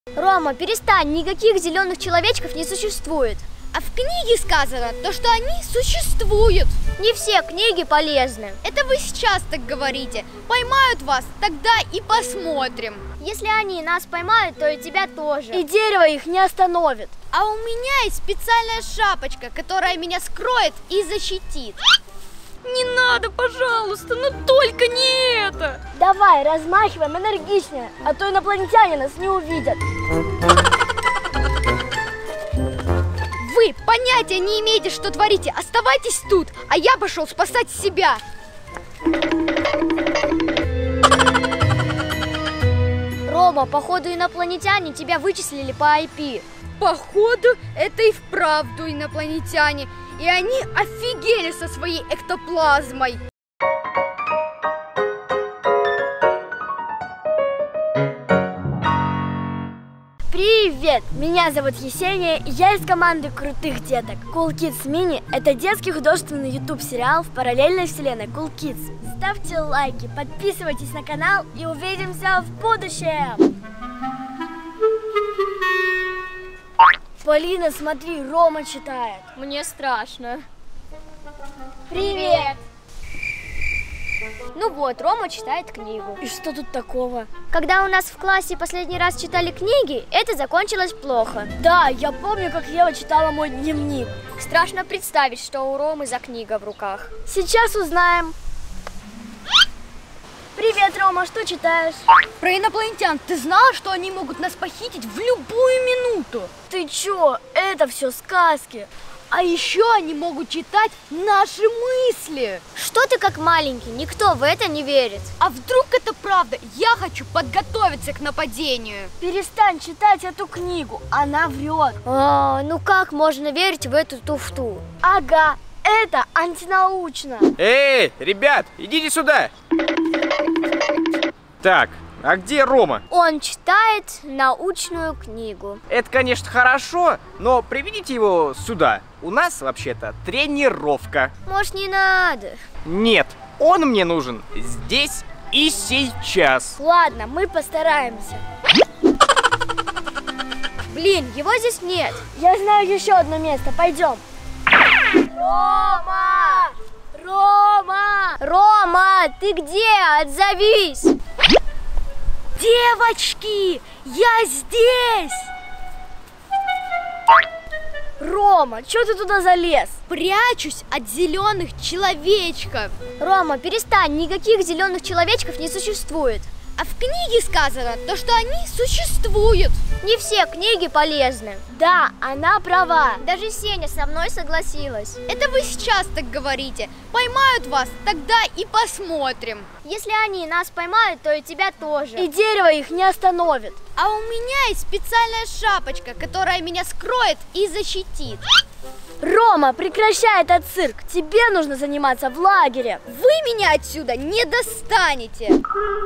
Рома, перестань, никаких зеленых человечков не существует. А в книге сказано, то, что они существуют. Не все книги полезны. Это вы сейчас так говорите. Поймают вас, тогда и посмотрим. Если они нас поймают, то и тебя тоже. И дерево их не остановит. А у меня есть специальная шапочка, которая меня скроет и защитит. Не надо, пожалуйста, ну только не это. Давай, размахиваем энергичнее, а то инопланетяне нас не увидят. Вы понятия не имеете, что творите. Оставайтесь тут, а я пошел спасать себя. Рома, походу инопланетяне тебя вычислили по IP. Походу, это и вправду инопланетяне. И они офигели со своей эктоплазмой. Привет! Меня зовут Есения, и я из команды крутых деток. Cool Kids Mini – это детский художественный YouTube-сериал в параллельной вселенной Cool Kids. Ставьте лайки, подписывайтесь на канал и увидимся в будущем! Полина, смотри, Рома читает. Мне страшно. Привет! Ну вот, Рома читает книгу. И что тут такого? Когда у нас в классе последний раз читали книги, это закончилось плохо. Да, я помню, как Ева читала мой дневник. Страшно представить, что у Ромы за книга в руках. Сейчас узнаем. Привет, Рома, что читаешь? Про инопланетян. Ты знала, что они могут нас похитить в любую минуту? Ты чё? Это все сказки. А еще они могут читать наши мысли. Что ты как маленький? Никто в это не верит. А вдруг это правда? Я хочу подготовиться к нападению. Перестань читать эту книгу, она врет. Ну как можно верить в эту туфту? Ага, это антинаучно. Эй, ребят, идите сюда. Так, а где Рома? Он читает научную книгу. Это, конечно, хорошо, но приведите его сюда. У нас, вообще-то, тренировка. Может, не надо? Нет, он мне нужен здесь и сейчас. Ладно, мы постараемся. Блин, его здесь нет. Я знаю еще одно место, пойдем. Рома! Рома! Рома, ты где? Отзовись! Девочки, я здесь! Рома, что ты туда залез? Прячусь от зеленых человечков. Рома, перестань, никаких зеленых человечков не существует. А в книге сказано, то, что они существуют. Не все книги полезны. Да, она права. Даже Сеня со мной согласилась. Это вы сейчас так говорите. Поймают вас, тогда и посмотрим. Если они нас поймают, то и тебя тоже. И дерево их не остановит. А у меня есть специальная шапочка, которая меня скроет и защитит. Рома, прекращай этот цирк. Тебе нужно заниматься в лагере. Вы меня отсюда не достанете.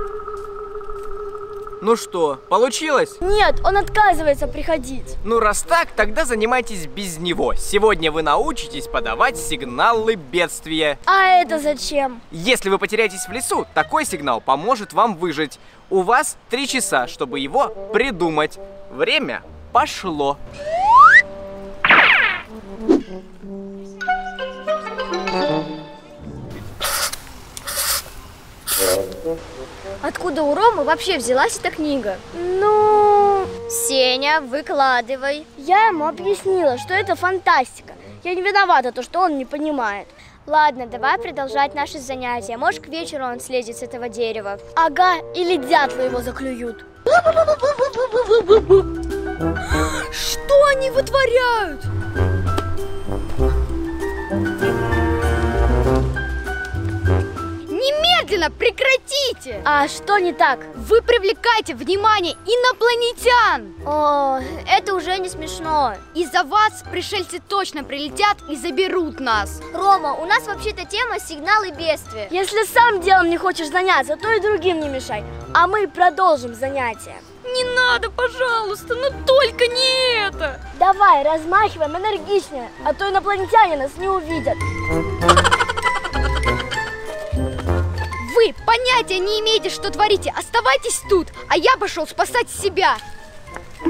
Ну что, получилось? Нет, он отказывается приходить. Ну раз так, тогда занимайтесь без него. Сегодня вы научитесь подавать сигналы бедствия. А это зачем? Если вы потеряетесь в лесу, такой сигнал поможет вам выжить. У вас 3 часа, чтобы его придумать. Время пошло. Откуда у Ромы вообще взялась эта книга? Ну... Сеня, выкладывай. Я ему объяснила, что это фантастика. Я не виновата, то, что он не понимает. Ладно, давай продолжать наши занятия. Может, к вечеру он слезет с этого дерева. Ага, или дятлы его заклюют. Что они вытворяют? Немедленно прекратите! А что не так? Вы привлекаете внимание инопланетян! О, это уже не смешно. Из-за вас пришельцы точно прилетят и заберут нас. Рома, у нас вообще-то тема сигналы бедствия. Если сам делом не хочешь заняться, то и другим не мешай. А мы продолжим занятия. Не надо, пожалуйста, ну только не это! Давай, размахиваем энергичнее, а то инопланетяне нас не увидят. Вы понятия не имеете, что творите. Оставайтесь тут, а я пошел спасать себя.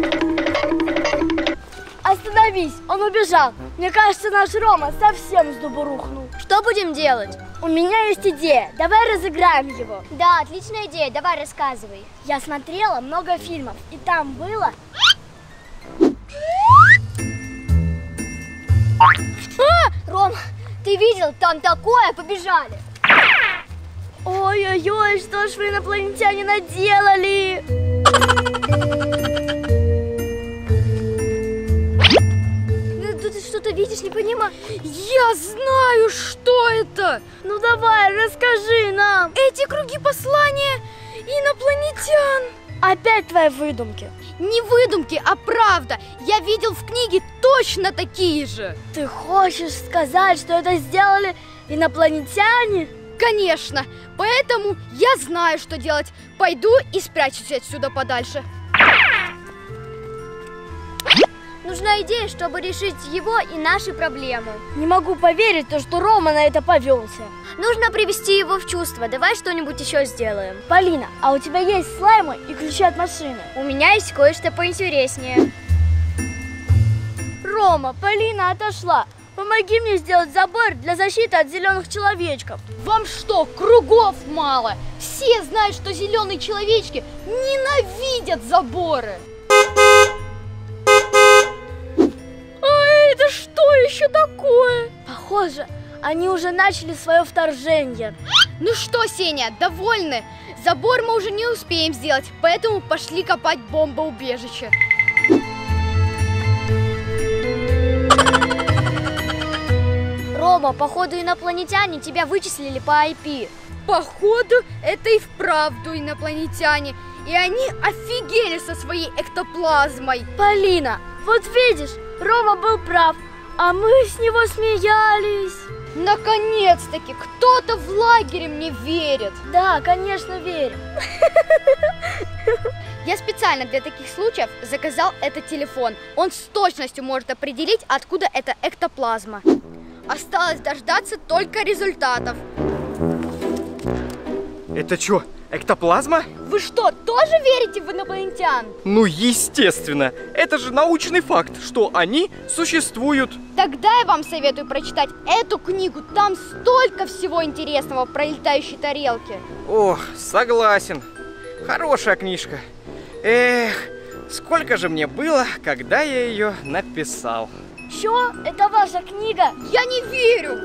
остановись, он убежал. Мне кажется, наш Рома совсем с дуба рухнул. Что будем делать? У меня есть идея, давай разыграем его. Да, отличная идея, давай рассказывай. Я смотрела много фильмов, и там было... Ром, ты видел? Там такое, побежали. Ой-ой-ой, что ж вы, инопланетяне, наделали? Ты что-то видишь, не понимаю. Я знаю, что это! Ну давай, расскажи нам. Эти круги послания инопланетян! Опять твои выдумки. Не выдумки, а правда! Я видел в книге точно такие же! Ты хочешь сказать, что это сделали инопланетяне? Конечно! Поэтому я знаю, что делать. Пойду и спрячусь отсюда подальше. Нужна идея, чтобы решить его и наши проблемы. Не могу поверить, что Рома на это повелся. Нужно привести его в чувство. Давай что-нибудь еще сделаем. Полина, а у тебя есть слаймы и ключи от машины? У меня есть кое-что поинтереснее. Рома, Полина отошла. Помоги мне сделать забор для защиты от зеленых человечков. Вам что, кругов мало? Все знают, что зеленые человечки ненавидят заборы. А это что еще такое? Похоже, они уже начали свое вторжение. Ну что, Сеня, довольны? Забор мы уже не успеем сделать, поэтому пошли копать бомбоубежище. Рома, походу инопланетяне тебя вычислили по IP. Походу, это и вправду инопланетяне. И они офигели со своей эктоплазмой. Полина, вот видишь, Рома был прав, а мы с него смеялись. Наконец-таки кто-то в лагере мне верит. Да, конечно, верю. Я специально для таких случаев заказал этот телефон. Он с точностью может определить, откуда эта эктоплазма. Осталось дождаться только результатов. Это что, эктоплазма? Вы что, тоже верите в инопланетян? Ну, естественно. Это же научный факт, что они существуют. Тогда я вам советую прочитать эту книгу. Там столько всего интересного про летающие тарелки. Ох, согласен. Хорошая книжка. Эх, сколько же мне было, когда я ее написал. Что? Это ваша книга? Я не верю!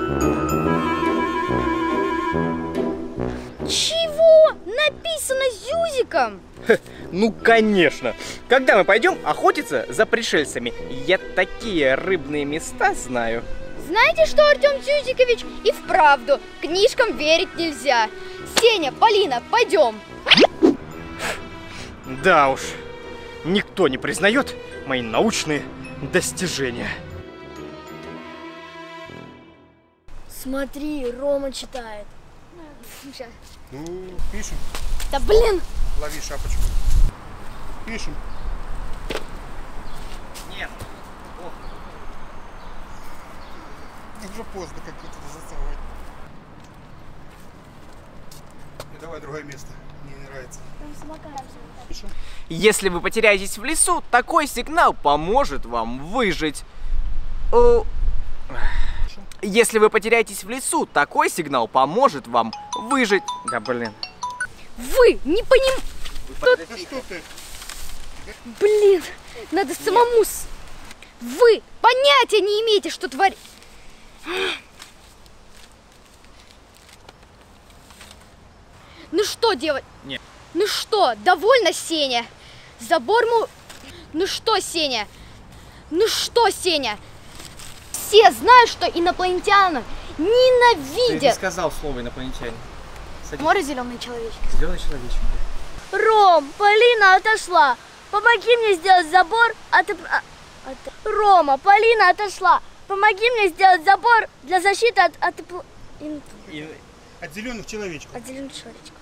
Чего? Написано зюзиком? Ну, конечно. Когда мы пойдем охотиться за пришельцами, я такие рыбные места знаю. Знаете что, Артем Зюзикович, и вправду, книжкам верить нельзя. Сеня, Полина, пойдем. Да уж, никто не признает мои научные достижения. Смотри, Рома читает. Ну, пишем. Да блин! Лови шапочку. Пишем. Нет. Уже поздно как-то засовывать. И давай другое место. Мне не нравится. Пишем. Если вы потеряетесь в лесу, такой сигнал поможет вам выжить. Если вы потеряетесь в лесу, такой сигнал поможет вам выжить. Да блин. Вы не понимаете... Да что ты? Блин, надо самому... Вы понятия не имеете, что творить. Ну что делать? Нет. Ну что, довольно, Сеня? Забор мы... Ну что, Сеня? Ну что, Сеня? Все знают, что инопланетян Ты не ненавидят. сказал слово инопланетяне. Море зеленые человечки. Зеленый человечек. Ром, Полина отошла. Помоги мне сделать забор, Рома, Полина отошла. Помоги мне сделать забор для защиты от От зеленых человечков. зеленых человечков.